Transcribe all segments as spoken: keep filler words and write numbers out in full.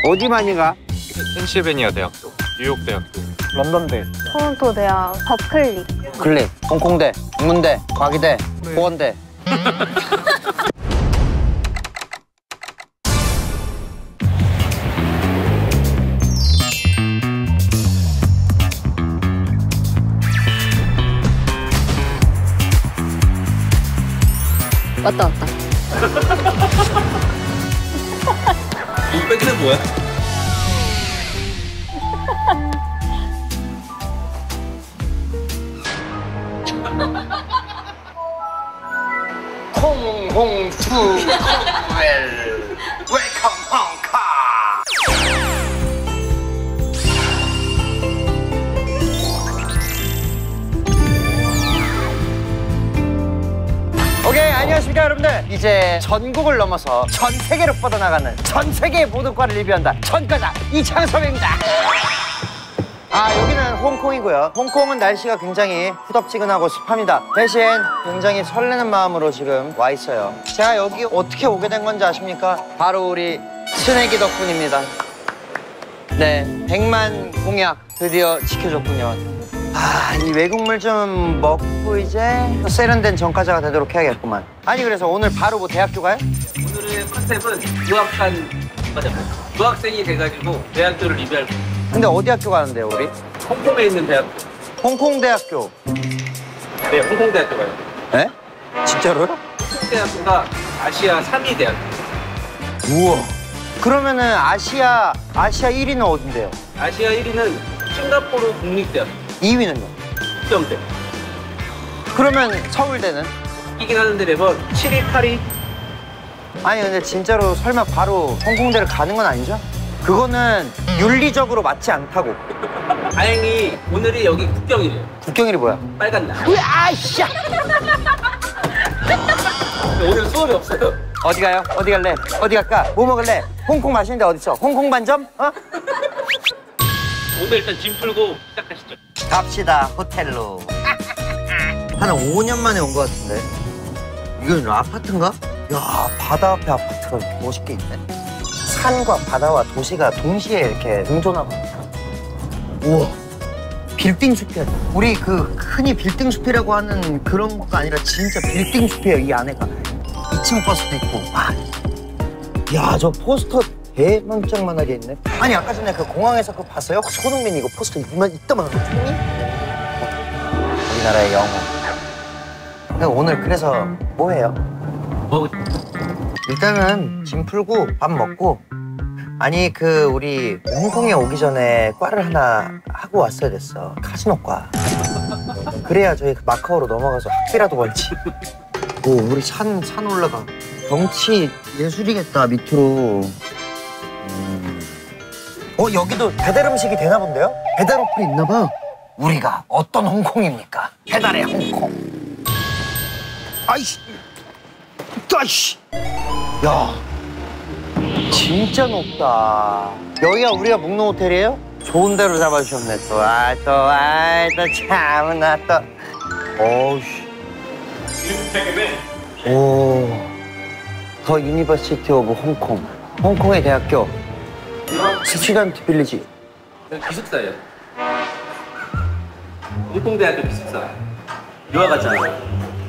어디 많이 가? 펜실베니아 대학교, 뉴욕 대학교, 런던대, 토론토 대학, 버클리. 클립, 홍콩대, 인문대, 과기대, 네. 보건대. 왔다 왔다. 뺏기는 뭐야? 홍홍투 웰 웰컴 홍카. 오케이, 안녕하십니까 여러분들. 이제 전국을 넘어서 전 세계로 뻗어나가는 전 세계의 모든 과를 리뷰한다 전과자 이창섭입니다. 아, 여기는 홍콩이고요. 홍콩은 날씨가 굉장히 후덥지근하고 습합니다. 대신 굉장히 설레는 마음으로 지금 와 있어요. 제가 여기 어떻게 오게 된 건지 아십니까? 바로 우리 스네기 덕분입니다. 네, 백만 공약 드디어 지켜줬군요. 아, 이 외국물 좀 먹고 이제 세련된 전과자가 되도록 해야겠구만. 아니, 그래서 오늘 바로 뭐 대학교 가요? 오늘의 컨셉은 유학한 과자입니다. 유학생이 돼가지고 대학교를 리뷰할 거예요. 근데 어디 학교 가는데요, 우리? 홍콩에 있는 대학교. 홍콩 대학교. 네, 홍콩 대학교 가요. 에? 진짜로요? 홍콩 대학교가 아시아 삼 위 대학교. 우와. 그러면은 아시아 아시아 일 위는 어딘데요? 아시아 일 위는 싱가포르 국립대학교. 이 위는요? 국정대. 그러면 서울대는? 이긴 하는데 매번 칠 위, 팔 위. 아니, 근데 진짜로 설마 바로 홍콩대를 가는 건 아니죠? 그거는 윤리적으로 맞지 않다고. 다행히 오늘이 여기 국경일이에요. 국경일이 뭐야? 빨간 날. 왜? 아이씨! 오늘 수업이 없어요. 어디 가요? 어디 갈래? 어디 갈까? 뭐 먹을래? 홍콩 맛있는데 어딨어? 홍콩 반점? 어? 오늘 일단 짐 풀고 시작하시죠. 갑시다, 호텔로. 한 오 년 만에 온 것 같은데. 이건 아파트인가? 야, 바다 앞에 아파트가 이렇게 멋있게 있네. 산과 바다와 도시가 동시에 이렇게 공존하고 있다. 우와, 빌딩 숲이야. 우리 그 흔히 빌딩 숲이라고 하는 그런 것도 아니라 진짜 빌딩 숲이에요, 이 안에가. 이 층 버스도 있고. 와. 야, 저 포스터 대망짝만하게 있네. 아니, 아까 전에 그 공항에서 그거 봤어요? 손흥민 이거 포스터 이만 이따만 하는 거. 우리나라의 영웅. 근데 오늘 그래서 뭐 해요? 뭐 일단은 짐 풀고 밥 먹고, 아니 그 우리 홍콩에 오기 전에 과를 하나 하고 왔어야 됐어. 카지노과. 그래야 저희 그 마카오로 넘어가서 학비라도 벌지. 오, 우리 산, 산 올라가. 경치 예술이겠다, 밑으로. 음. 어, 여기도 배달 음식이 되나 본데요? 배달 어플이 있나 봐. 우리가 어떤 홍콩입니까? 배달의 홍콩. 아이씨. 아이씨. 야, 진짜 높다. 여기가 우리가 묵는 호텔이에요? 좋은 데로 잡아주셨네 또. 아, 또, 아, 또 참나 또. 어우씨. 오, 더 유니버시티 오브 홍콩. 홍콩의 대학교. 스튜던트 빌리지. 기숙사예요. 홍콩대학교 기숙사. 유학 갔잖아요.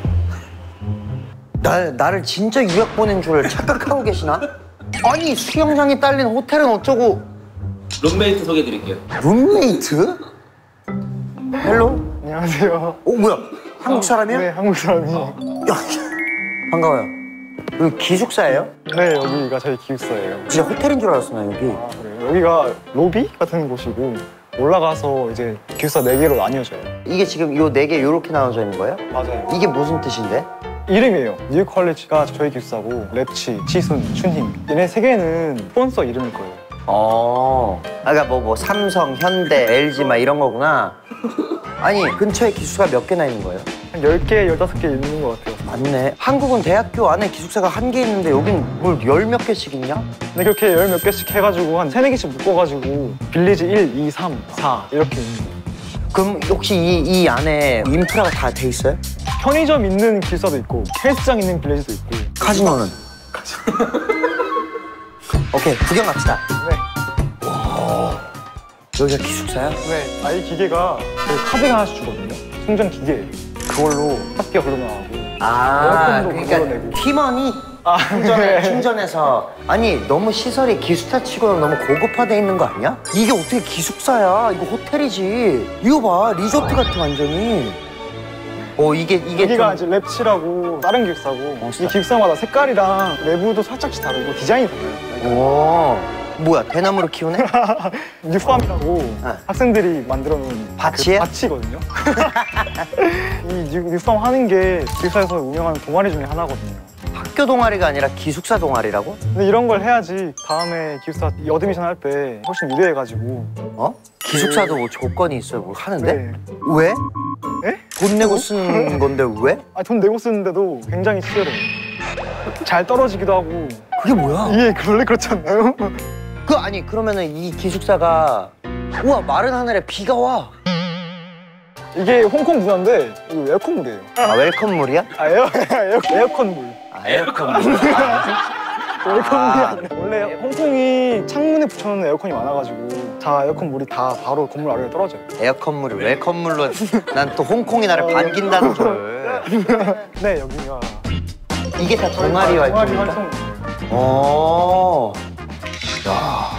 나, 나를 진짜 유학 보낸 줄 착각하고 계시나? 아니, 수영장이 딸린 호텔은 어쩌고. 룸메이트 소개해드릴게요. 룸메이트? 헬로? 안녕하세요. 어, 뭐야? 한국 사람이야? 네, 한국 사람이에요. 야, 반가워요. 여기 기숙사예요? 네, 여기가 저희 기숙사예요. 진짜 호텔인 줄 알았어, 나 여기. 아, 그래요? 여기가 로비 같은 곳이고 올라가서 이제 기숙사 네 개로 나뉘어져요. 이게 지금 요 네 개 요렇게 나눠져 있는 거예요? 맞아요. 이게 무슨 뜻인데? 이름이에요. 뉴 컬리지가 저희 기숙사고 랩치, 치순, 춘힘 얘네 세 개는 스폰서 이름일 거예요. 어, 아까 뭐, 뭐, 삼성, 현대, 엘지 막 이런 거구나. 아니, 근처에 기숙사가 몇 개나 있는 거예요? 한 열 개, 열다섯 개 있는 것 같아요. 맞네. 한국은 대학교 안에 기숙사가 한 개 있는데 여긴 뭘 열 몇 개씩 있냐? 근데 그렇게 열 몇 개씩 해가지고 한 세네 개씩 묶어가지고 빌리지 일, 이, 삼, 사 이렇게 있는 거예요. 그럼 혹시 이, 이 안에 인프라가 다 돼 있어요? 편의점 있는 기숙사도 있고 헬스장 있는 빌리지도 있고. 카지노는? 오케이, 구경 갑시다. 네. 여기가 기숙사야? 네, 아이 기계가 그 카드가 하나씩 주거든요. 충전 기계. 그걸로 학기가 흘러나가고. 아, 에어컨도 그러니까 그걸로 내고. 팀원이 아, 충전해, 네. 충전해서 아니 너무 시설이 기숙사 치고는 너무 고급화돼 있는 거 아니야? 이게 어떻게 기숙사야? 이거 호텔이지. 이거 봐, 리조트 같아 완전히. 어 이게 이게 여기가 좀 이제 랩치라고 다른 기숙사고 어, 이 기숙사마다 색깔이랑 내부도 살짝씩 다르고 디자인이 달라요. 오, 뭐야 대나무를 키우네? 뉴팜이라고 네. 학생들이 만들어놓은 밭이에요? 그 밭이거든요. 이 뉴- 뉴팜 하는 게 기숙사에서 운영하는 동아리 중에 하나거든요. 학교 동아리가 아니라 기숙사 동아리라고? 근데 이런 걸 해야지 다음에 기숙사 어드미션 할 때 훨씬 유리해가지고. 어? 기숙사도 뭐 조건이 있어요? 뭐 하는데? 네. 왜? 에? 돈 내고 쓰는 건데 왜? 아, 돈 내고 쓰는데도 굉장히 치열해요. 잘 떨어지기도 하고. 그게 뭐야? 이게 원래 그렇지 않나요? 그 아니 그러면은 이 기숙사가 우와 마른 하늘에 비가 와. 이게 홍콩 문화인데 이거 에어컨물이에요. 아 웰컴물이야? 아, 에어, 에어, 에어컨물. 아 에어컨물. 에어컨물이 아니라 원래 홍콩이 창문에 붙여놓는 에어컨이 많아가지고 다 에어컨 물이 다 바로 건물 아래에 떨어져요. 에어컨물이 웰컴물로 난 또 홍콩이 나를 반긴다는 줄. 네, 여기가 이게 다 동아리 동아리 활동인가? 활동. 어. 야.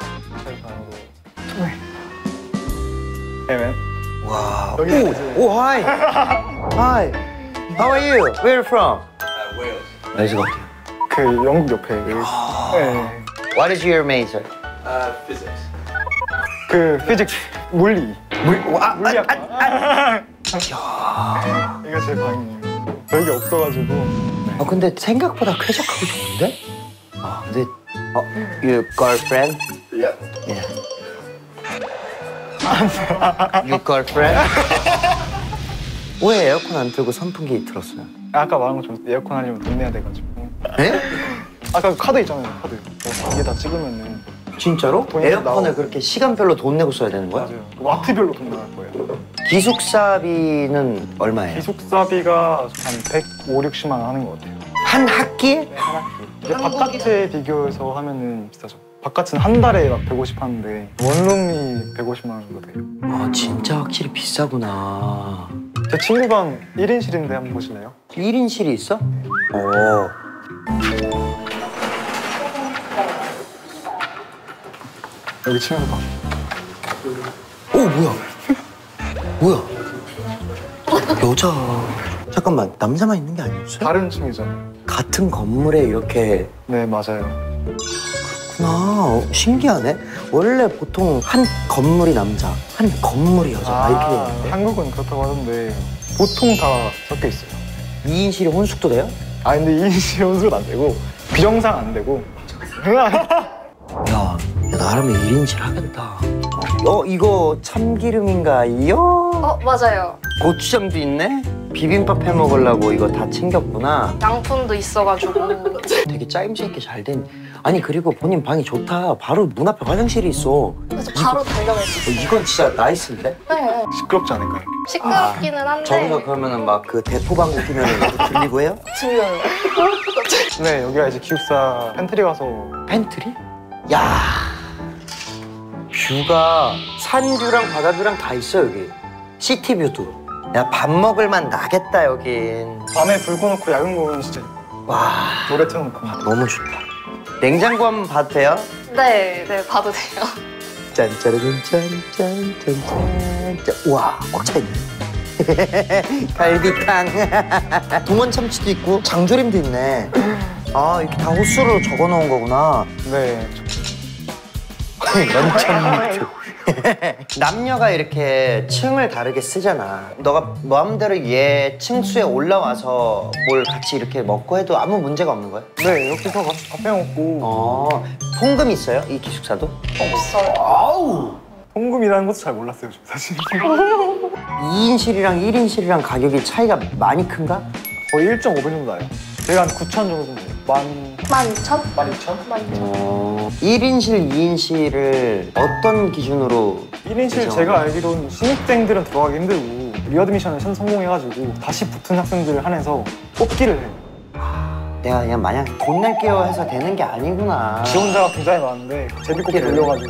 네, 네. 와. 여기 오, 이제- 오, hi. Hi. How are you? Where are you from? Wales. 웨일즈 같아. 그 영국 옆에 네. What is your major? Uh, physics. 그 피직스 물리. 물, 와, 물리학. 아, 아, 아. 이거 제 방이에요. 여기 없어가지고. 아 근데 생각보다 쾌적하고 좋은데? 아 근데 어, your girlfriend? Yeah. Yeah. your girlfriend? 왜 에어컨 안 틀고 선풍기 틀었어요? 아까 말한 것처럼 에어컨 하려면 돈 내야 돼가지고. 에? 아까 그 카드 있잖아요, 카드. 이게 다 찍으면은. 진짜로? 돈이 에어컨을 나오고. 그렇게 시간별로 돈 내고 써야 되는 거야? 맞아요. 와트별로 돈 나갈 거예요. 기숙사비는 얼마예요? 기숙사비가 한 백오십, 육십만 원 하는 것 같아요. 한 학기에? 이제 바깥에 비교해서 하면은 비싸죠. 바깥은 한 달에 막 백오십 하는데 원룸이 백오십만 원 정도 돼요. 아 진짜 확실히 비싸구나. 제 친구 방 일 인실인데 한번 보실래요? 일 인실이 있어? 오. 여기 친구 방. 오 뭐야? 뭐야? 여자. 잠깐만 남자만 있는 게 아니었어요? 다른 층이죠. 같은 건물에 이렇게 네, 맞아요. 구나. 신기하네. 원래 보통 한 건물이 남자, 한 건물이 여자 막 이렇게 아, 되는데 한국은 그렇다고 하던데 보통 다 섞여 있어요. 이 인실이 혼숙도 돼요? 아, 근데 이 인실 혼수는 안 되고 비정상 안 되고. 야, 야 나라면 일 인실 하겠다. 어 이거 참기름인가요? 어, 맞아요. 고추장도 있네? 비빔밥 해 먹으려고 이거 다 챙겼구나. 양푼도 있어가지고. 되게 짜임새 있게 잘 된. 아니 그리고 본인 방이 좋다. 바로 문 앞에 화장실이 있어. 그래서 바로 어, 달려갔어요. 이건 진짜 나이스인데? 네. 시끄럽지 않을까요? 시끄럽기는 한데. 저기서 그러면은 막 그 대포방구 끼면 들리고 해요? 들려요. 네, 여기가 이제 기숙사 팬트리 가서 팬트리? 야 뷰가 산뷰랑 바다뷰랑 다 있어 여기. 시티뷰도. 야 밥 먹을만 나겠다 여긴. 밤에 불 꺼놓고 야경 보면 진짜 와 노래 틀어놓고. 너무 좋다. 냉장고 한번 봐도 돼요? 네, 네, 봐도 돼요. 짠짜라짠짠짠짠짠. 우와 꽉 차있네. 갈비탕. 동원 참치도 있고 장조림도 있네. 아 이렇게 다 호수로 적어놓은 거구나. 네. 연천무표. 남녀가 이렇게 층을 다르게 쓰잖아. 너가 마음대로 얘 층수에 올라와서 뭘 같이 이렇게 먹고 해도 아무 문제가 없는 거야? 네, 여기서 같이 밥 해먹고. 어, 통금 있어요? 이 기숙사도? 없어요. 아우! 통금이라는 것도 잘 몰랐어요, 저 사실. 이 인실이랑 일 인실이랑 가격이 차이가 많이 큰가? 거의 일 점 오 배 정도 나요. 제가 한 구천 정도 돼요. 만... 만 이천? 만 이천? 만 이천. 어, 일 인실, 이 인실을 어떤 기준으로? 일 인실 그죠? 제가 알기로는 신입생들은 들어가기 힘들고 리어드미션을 성공해가지고 다시 붙은 학생들을 한해서 뽑기를 해요. 내가 그냥 마냥 돈 낼게요 해서 되는 게 아니구나. 지원자가 굉장히 많은데 제비꼽기 뽑기를. 돌려가지고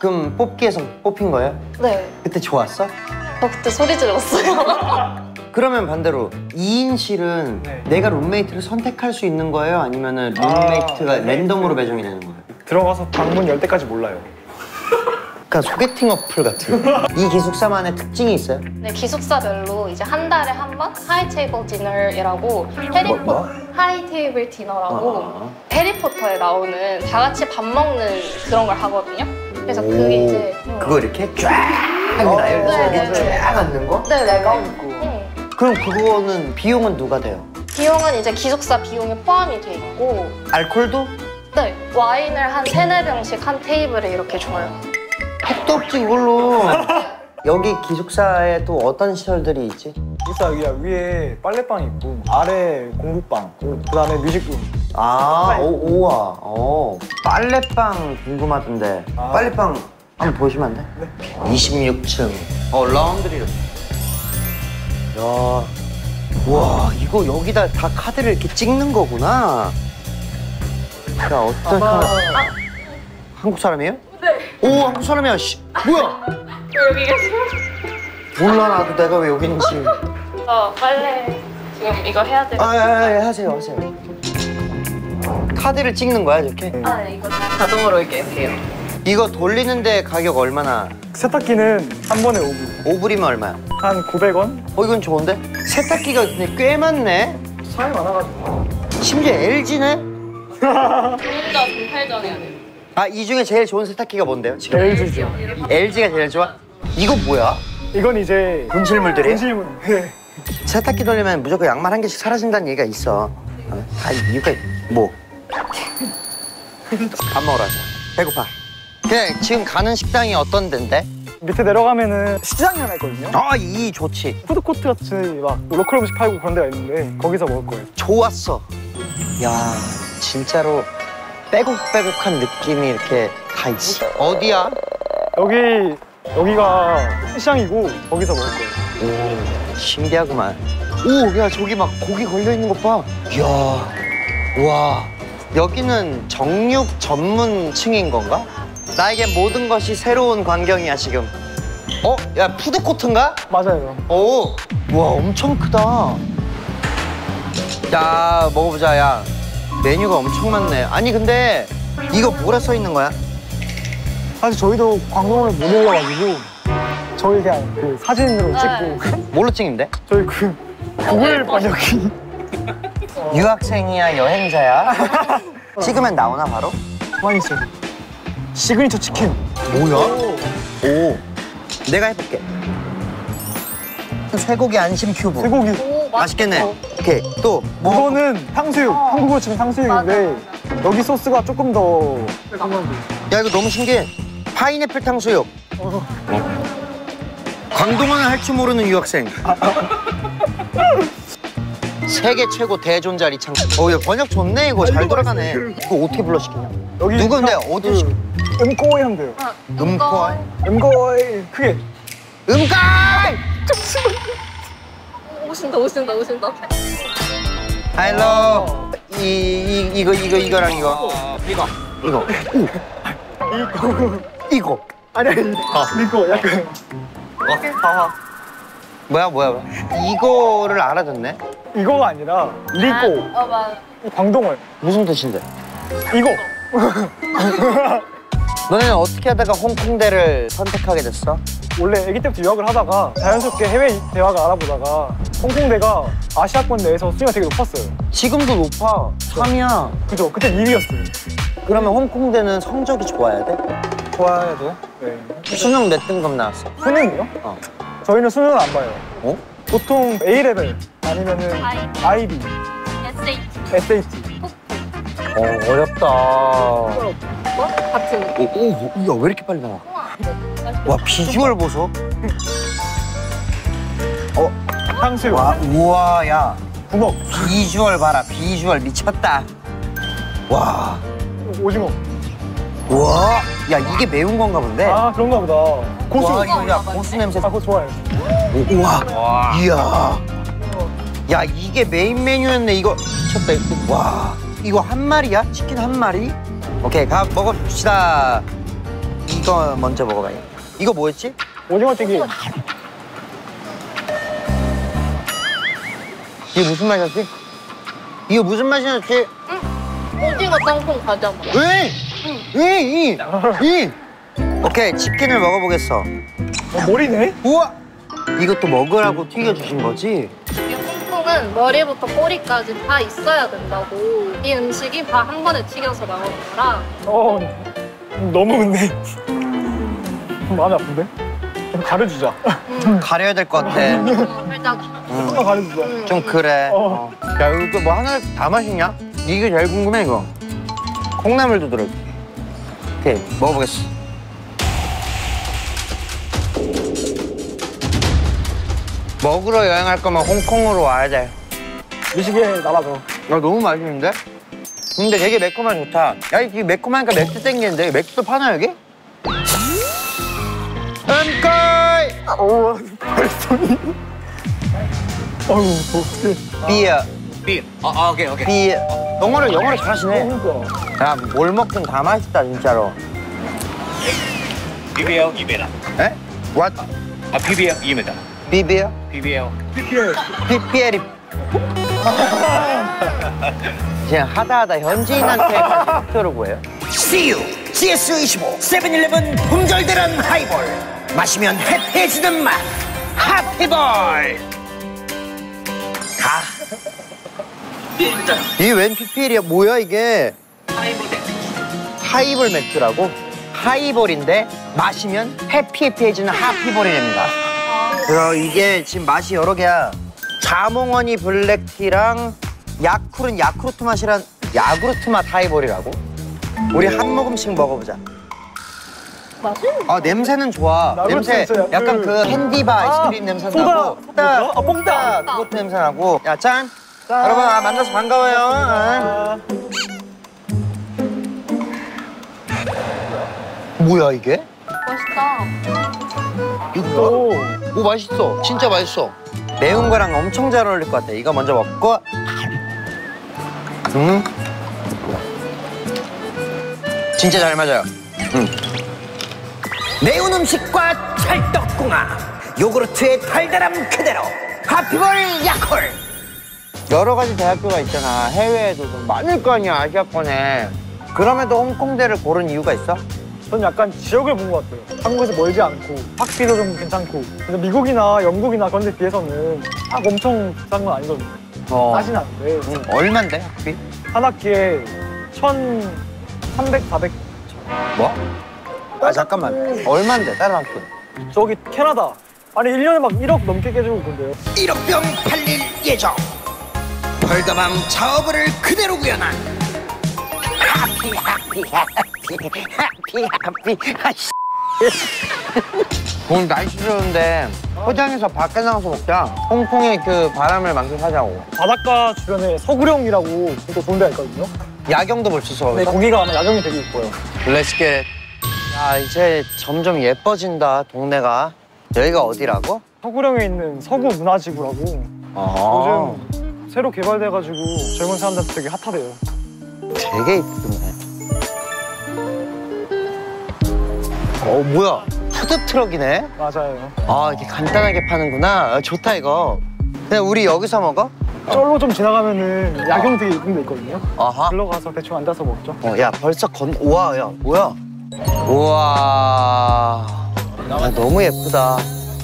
그럼 뽑기에서 뽑힌 거예요? 네. 그때 좋았어? 저 그때 소리 질렀어요. 그러면 반대로 이인실은 네. 내가 룸메이트를 선택할 수 있는 거예요? 아니면은 룸메이트가 아, 랜덤으로 배정이 되는 거예요? 들어가서 방문 열 때까지 몰라요. 그러니까 소개팅 어플 같은 이 기숙사만의 특징이 있어요? 네, 기숙사별로 이제 한 달에 한 번 하이 테이블 디너이라고 해리포 뭐? 하이 테이블 디너라고 어. 해리포터에 나오는 다 같이 밥 먹는 그런 걸 하거든요. 그래서 그게 이제 음. 그거 이렇게 쫙 나열해서 네, 여기 네, 네. 쫙 앉는 거? 네, 네. 있고. 음. 그럼 그거는 비용은 누가 돼요? 비용은 이제 기숙사 비용에 포함이 돼 있고 알코올도? 네, 와인을 한 세네 병씩 한 테이블에 이렇게 줘요. 택도 없지 그걸로. 여기 기숙사에 또 어떤 시설들이 있지? 기숙사 여기 위에 빨래방이 있고 아래 공부방 그 다음에 뮤직룸. 아, 오, 우와. 어. 빨래방 궁금하던데. 아. 빨래방 한번 보시면 안 돼? 네. 이십육 층. 어, 라운드리룸. 야. 와, 이거 여기다 다 카드를 이렇게 찍는 거구나. 야, 어떤 카드? 한국 사람이에요? 네. 오, 한국 사람이야. 씨. 뭐야? 여기 계세요? 몰라, 나도 내가 왜 여기 있는지. 어, 빨래 지금 이거 해야 돼요. 아, 아, 아, 하세요, 하세요. 카드를 찍는 거야, 이렇게? 아, 네, 이거 자동으로 이렇게 해요. 이거 돌리는데 가격 얼마나? 세탁기는 한 번에 오 불. 오 불이면 얼마야? 한 구백 원? 어, 이건 좋은데? 세탁기가 근데 꽤 많네? 사람이 많아가지고. 심지어 엘지네? 혼자 분팔전해야 돼요. 아, 이 중에 제일 좋은 세탁기가 뭔데요, 지금? 엘지죠. 엘지가 제일 좋아? 이거 뭐야? 이건 이제 분실물들이? 분실물. 네. 세탁기 돌리면 무조건 양말 한 개씩 사라진다는 얘기가 있어. 어? 아, 이유가 뭐? 밥 먹으러 가자. 배고파. 그냥 지금 가는 식당이 어떤 데인데? 밑에 내려가면은 시장이 하나 있거든요. 아, 이 좋지. 푸드코트 같이 막 로컬 음식 팔고 그런 데가 있는데 거기서 먹을 거예요. 좋았어. 야, 진짜로 빼곡빼곡한 느낌이 이렇게 다 있어. 어디야? 여기 여기가 시장이고 거기서 먹을 거예요. 오, 신기하구만. 오, 야, 저기 막 고기 걸려있는 것 봐. 이야, 와. 여기는 정육 전문 층인 건가? 나에게 모든 것이 새로운 광경이야, 지금. 어? 야, 푸드코트인가? 맞아요. 오, 와, 엄청 크다. 야, 먹어보자, 야. 메뉴가 엄청 많네. 아니, 근데 이거 뭐라 써 있는 거야? 사실 저희도 광고를 못 올려가지고 저희 그냥 그 사진으로 찍고 뭘로 찍는데? 저희 그 구글 번역기 유학생이야, 여행자야? 찍으면 나오나, 바로? 많이 있어요. 시그니처 치킨. 뭐야? 오, 내가 해볼게. 쇠고기 안심 큐브. 쇠고기. 오, 맛있겠네. 오케이, 또 뭐? 이거는 탕수육. 한국으로 치면 탕수육인데 여기 소스가 조금 더 야, 이거 너무 신기해. 파인애플 탕수육. 어. 광동어는 할 줄 모르는 유학생. 세계 최고 대존자리 창. 어, 야, 번역 좋네, 이거. 잘 돌아가네. 이거 어떻게 불러 시키냐? 여기 누군데, 그 어디 시켜? 음꼬이 하면 돼요. 음코이? 음꼬이 크게. 음까이! 오신다, 오신다, 오신다. 헬로. 이, 이, 이거, 이거, 이거랑 이거. 이거. 이거. 이거 이거. 아니 아니 이거 약간 뭐야, 뭐야, 뭐야. 이거를 알아듣네? 이거가 아니라 리꼬. 어, 맞아. 광동어. 무슨 뜻인데? 이거. 너네는 어떻게 하다가 홍콩대를 선택하게 됐어? 원래 아기 때부터 유학을 하다가 자연스럽게 해외 대학을 알아보다가 홍콩대가 아시아권 내에서 순위가 되게 높았어요. 지금도 높아. 삼이야. 그죠? 그때 이 위였어요. 그러면 홍콩대는 성적이 좋아야 돼? 좋아야 돼요? 네. 수능 몇 등급 나왔어? 수능이요? 어. 저희는 수능은 안 봐요. 어? 보통 A레벨 아니면은 아이비, 에스에이치. 어, 어렵다. 뭐? 같은. 오, 오, 야, 왜 이렇게 빨리 나와? 와, 비주얼 보소. 어, 탕수육, 와, 우와, 야. 붕어, 비주얼 봐라, 비주얼 미쳤다. 와, 오징어. 우와. 야, 이게 매운 건가 본데? 아 그런가 보다. 고수. 와, 이거 야, 고수 냄새. 아 그거 좋아해요. 오, 우와. 이야. 야, 이게 메인 메뉴였네. 이거 미쳤다. 이거. 와, 이거 한 마리야? 치킨 한 마리? 오케이, 가 먹어봅시다. 이, 이거 먼저 먹어봐요. 이거 뭐였지? 오징어 튀김. 이게 무슨 맛이었지? 이거 무슨 맛이었지? 오징어 땅콩 가져봐. 왜? 왜? 이? 이? 오케이, 치킨을 먹어보겠어. 어, 머리네? 우와! 이것도 먹으라고 튀겨주신 거지? 이 홍콩은 머리부터 꼬리까지 다 있어야 된다고. 이 음식이 다 한 번에 튀겨서 나오는 거라. 어, 너무 근데 마음이 아픈데? 좀 가려주자. 가려야 될 것 같아. 어, 살짝. 좀 더 가려주자. 좀 그래. 어. 야, 이거 뭐 하나 다 맛있냐? 이게 제일 궁금해, 이거. 콩나물도 들어. 오케이, 먹어보겠어. 먹으러 여행할 거면 홍콩으로 와야 돼. 미식의 나라죠. 야, 너무 맛있는데? 근데 되게 매콤한 좋다. 야, 이게 매콤하니까 맥주 땡기는데 맥주도 파나, 여기? 음꼴! 어우, 발성이. 어우, 어떡해. 비어, B. 아, 아 오케이 오케이. 비어. 영어를, 영어를 잘하시네. 그러니까. 야, 뭘 먹든 다 맛있다, 진짜로. 비비엘 이베라. 에? What? 아 비비엘 이메다. 비비어? 비비엘. 피피엘이. 그냥 하다하다 현지인한테까지 목표를 구해요. 씨유 지에스 이십오 세븐일레븐 품절대란 하이볼 마시면 해피해지는 맛 하피볼. 가. 이게 웬 피피엘이야? 뭐야 이게? 하이볼 맥주. 하이볼 맥주라고? 하이볼인데 마시면 해피해피해지는 하피볼이 됩니다. 그래서 이게 지금 맛이 여러 개야. 자몽허니 블랙티랑 야쿠른 야쿠르트 맛이란 야구르트 맛 하이볼이라고? 우리 한 모금씩 먹어보자. 맛있는 아 냄새는 좋아. 야구르트 냄새 냄새야. 약간 그- 그 캔디바 아이스크림 냄새 소다. 나고. 뭐야? 아, 뽕다. 그것도 냄새 나고. 야 짠. 짠. 여러분 아, 만나서 반가워요. 아. 아, 뭐야 이게? 맛있다. 이거 오. 오 맛있어. 진짜 맛있어. 매운 거랑 엄청 잘 어울릴 것 같아. 이거 먼저 먹고. 음. 진짜 잘 맞아요. 음. 매운 음식과 찰떡궁합. 요구르트의 달달함 그대로. 하피볼 야콜. 여러 가지 대학교가 있잖아. 해외에도 좀 많을 거 아니야, 아시아권에. 그럼에도 홍콩대를 고른 이유가 있어? 전 약간 지역을 본 것 같아요. 한국에서 멀지 않고 학비도 좀 괜찮고. 근데 미국이나 영국이나 그런 데 비해서는 막 엄청 비싼 건 아니거든요. 어. 싸진 않은데 음, 얼만데, 학비? 한 학기에 천삼백, 사백. 뭐? 아, 잠깐만. 얼만데, 다른 학교? 저기 캐나다. 아니 일 년에 막 일억 넘게 깨지고 그런데요. 일억 병 팔릴 예정. 벌더맘 자어브를 그대로 구현한 하피 하피 하피 하피 하피 아이씨. 오늘 날씨 좋은데 포장해서 밖에 나가서 먹자. 홍콩의 그 바람을 만끽하자고. 바닷가 주변에 서구령이라고 또 좋은 데가 있거든요. 야경도 볼 수 있어. 네, 거기가 아마 야경이 되게 이뻐요. Let's get it. 야, 이제 점점 예뻐진다, 동네가. 여기가 어디라고? 서구령에 있는 서구 문화지구라고 아, 요즘 새로 개발돼가지고 젊은 사람들한테 되게 핫하대요. 되게 이쁘네. 어, 뭐야? 푸드트럭이네? 맞아요. 아, 이렇게 간단하게 파는구나. 아, 좋다, 이거. 그냥 우리 여기서 먹어? 쫄로 좀 지나가면은 야경 되게 이쁜 데 있거든요. 아하. 글로 가서 대충 앉아서 먹죠. 어, 야, 벌써 건, 우와, 야, 뭐야? 우와. 야, 너무 예쁘다.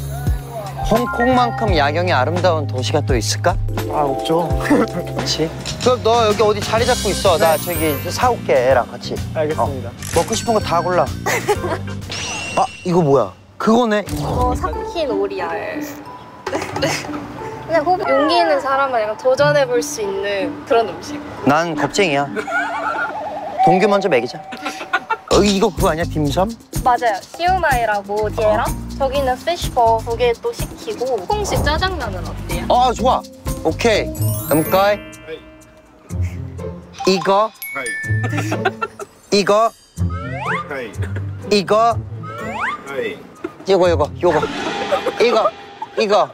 홍콩만큼 야경이 아름다운 도시가 또 있을까? 아, 없죠. 그렇지. 그럼 너 여기 어디 자리 잡고 있어. 나 저기 사올게, 애랑 같이. 알겠습니다. 어, 먹고 싶은 거 다 골라. 아, 이거 뭐야? 그거네. 이거 삭힌 오리알. 그냥 혹 용기 있는 사람은 약간 도전해볼 수 있는 그런 음식. 난 겁쟁이야. 동규 먼저 먹이자. 어, 이거 그거 아니야? 딤섬? 맞아요. 시우마이라고 디에랑 저기는 피쉬버 두 개 또 시키고 홍콩식 짜장면은 어때요? 아, 좋아. 오케이. 음까이. 이거. 이거. 이거. 이거, 이거, 이거. 이거, 이거.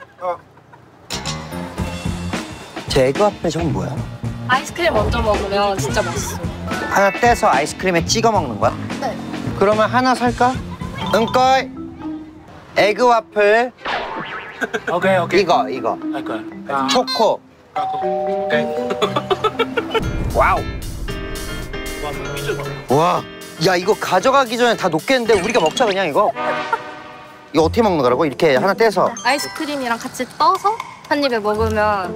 제거 앞에 저건 뭐야? 아이스크림 먼저 먹으면 진짜 맛있어요. 하나 떼서 아이스크림에 찍어 먹는 거야? 네. 그러면 하나 살까? 응꺼이 에그 와플 오케이 오케이. 이거 이거 할 거야. 초코 오케이. 와우 와, 야 이거 가져가기 전에 다 녹겠는데 우리가 먹자 그냥 이거. 이거 어떻게 먹는 거라고? 이렇게 하나 떼서. 아이스크림이랑 같이 떠서 한 입에 먹으면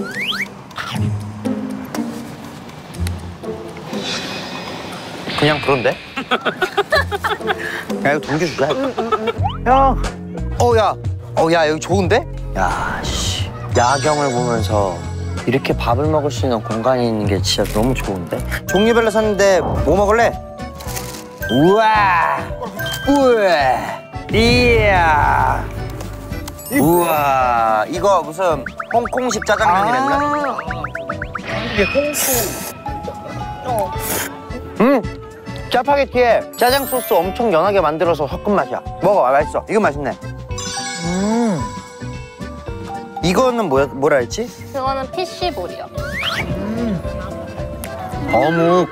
그냥 그런데? 야 이거 동주 주자. 형. 어야, 어야 여기 좋은데? 야 씨, 야경을 보면서 이렇게 밥을 먹을 수 있는 공간이 있는 게 진짜 너무 좋은데? 종류별로 샀는데 뭐 먹을래? 우와, 우와, 이야, 우와, 이거 무슨 홍콩식 짜장면이랬나? 이게 홍수. 어. 음, 짜파게티에 짜장 소스 엄청 연하게 만들어서 섞은 맛이야. 먹어, 맛있어. 이거 맛있네. 음. 이거는 뭐야, 뭐라 했지? 그거는 피쉬볼이요. 어묵.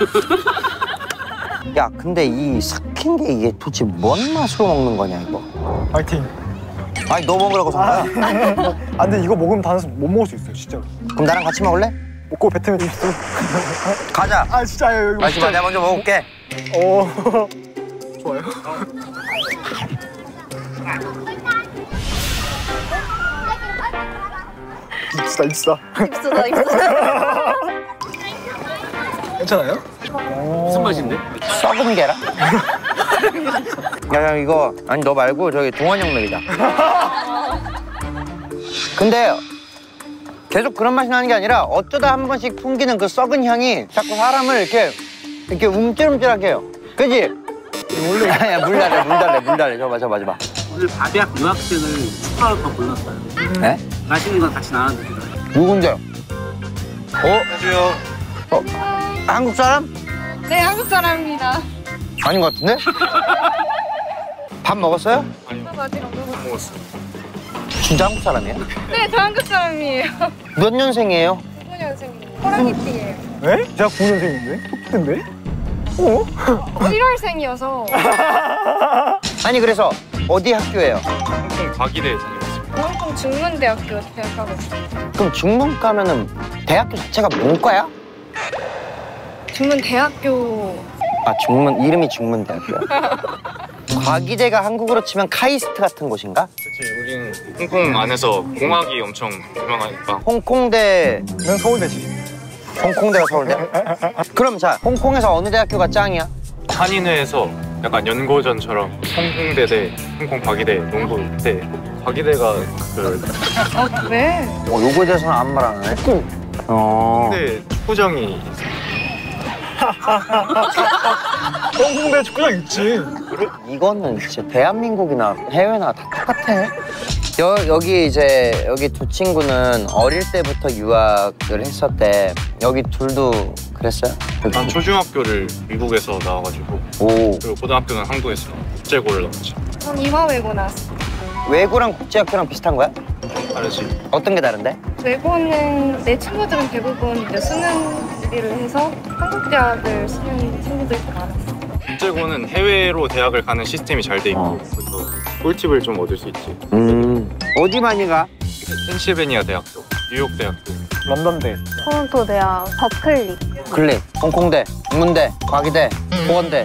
야, 근데 이 삭힌 게 이게 도대체 뭔 맛으로 먹는 거냐, 이거? 파이팅. 아니, 너 먹으라고 산 거야? 아 근데 이거 먹으면 다른 사람 못 먹을 수 있어요 진짜로. 그럼 나랑 같이 먹을래? 먹고 뱉으면 있어. 가자. 아 진짜요 이거. 마지막 내가 먼저 먹을게. 오. 좋아요. 입수다 입수다. 입수다 입수다. 괜찮아요? 무슨 맛인데? 썩은 계란? 야, 야, 이거 아니 너 말고 저기 동원형 먹이자. 근데 계속 그런 맛이 나는 게 아니라 어쩌다 한 번씩 풍기는 그 썩은 향이 자꾸 사람을 이렇게 이렇게 움찔움찔하게 해요. 그지? 원래 야, 물 달래, 물 달래, 물 달래. 저봐, 저봐, 저봐. 오늘 바비악 유학생을 축하할 거 불렀어요. 네? 맛있는 건 같이 나눠드리더라고요. 누군데요? 어? 안녕하세요. 어? 한국 사람? 네, 한국 사람입니다. 아닌 것 같은데? 밥 먹었어요? 저 아직 안 먹었어요. 진짜 한국 사람이에요? 네, 저 한국 사람이에요. 몇 년생이에요? 구 년생이에요. 호랑이띠예요. 네? 제가 구 년생인데? 똑같은데? 어? 일월생이어서 아니 그래서 어디 학교예요? 홍콩 과기대 다니고 홍콩 중문대학교 대학가고 있어요. 그럼 중문 가면은 대학교 자체가 문과야? 중문대학교. 아 중문 이름이 중문대학교야. 과기대가 한국으로 치면 카이스트 같은 곳인가? 그치, 우리는 홍콩 안에서 공학이 엄청 유명하니까. 홍콩대, 난 서울대지. 홍콩대가 서울대? 그럼 자 홍콩에서 어느 대학교가 짱이야? 한인회에서 약간 연고전처럼 홍콩대대, 홍콩 과기대, 농구대. 과기대가 그 아, 왜? 어 요거에 대해서는 아무 말 안 하네. 어. 홍대 축구장이 홍콩대 축구장 있지. 이거는 진짜 대한민국이나 해외나 다 똑같아. 여, 여기 이제 여기 두 친구는 어릴 때부터 유학을 했었대. 여기 둘도 그랬어요? 난 초중학교를 미국에서 나와가지고 오. 그리고 고등학교는 한국에서 국제고를 나왔지. 전 이화외고 나왔어요. 외고랑 국제학교랑 비슷한 거야? 다르지. 어떤 게 다른데? 외고는 내 친구들은 대부분 이제 수능 준비를 해서 한국 대학을 쓰는 친구들이 많았어. 국제고는 해외로 대학을 가는 시스템이 잘 돼 있고 어. 그래서 꿀팁을 좀 얻을 수 있지. 음. 어디 많이 가? 펜실베니아 대학교, 뉴욕 대학교. 런던대. 토론토 대학 버클리. 클립, 홍콩대, 문대, 과기대, 보건대.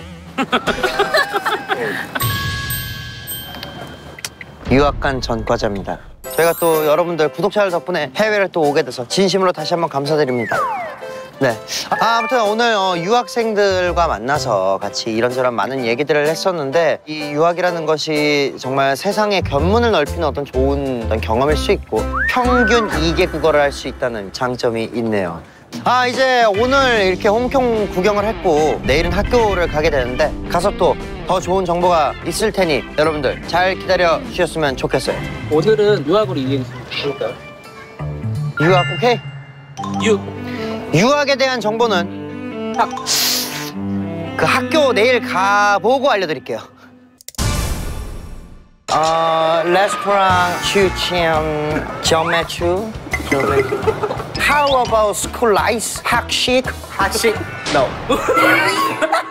유학 간 전과자입니다. 저희가 또 여러분들 구독자들 덕분에 해외를 또 오게 돼서 진심으로 다시 한번 감사드립니다. 네. 아, 아무튼 오늘 어, 유학생들과 만나서 같이 이런저런 많은 얘기들을 했었는데 이 유학이라는 것이 정말 세상의 견문을 넓히는 어떤 좋은 어떤 경험일 수 있고 평균 이 개 국어를 할 수 있다는 장점이 있네요. 아, 이제 오늘 이렇게 홍콩 구경을 했고 내일은 학교를 가게 되는데 가서 또 더 좋은 정보가 있을 테니 여러분들 잘 기다려 주셨으면 좋겠어요. 오늘은 유학으로 이행해 볼까요? 유학 오케이? 유. 유학에 대한 정보는 딱 그 학교 내일 가보고 알려드릴게요. 어, 레스토랑 추천 점매추. How about school life? 학식? 학식? No.